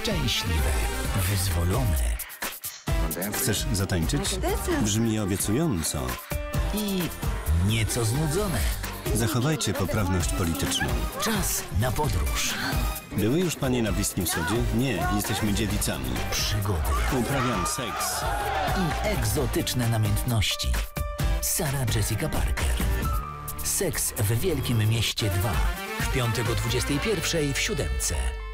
Szczęśliwe, wyzwolone. Chcesz zatańczyć? Brzmi obiecująco. I nieco znudzone. Zachowajcie poprawność polityczną. Czas na podróż. Były już panie na Bliskim Wschodzie? Nie, jesteśmy dziewicami. Przygody. Uprawiam seks. I egzotyczne namiętności. Sarah Jessica Parker. Seks w Wielkim Mieście 2. W piątek o 21:00 w 7:00.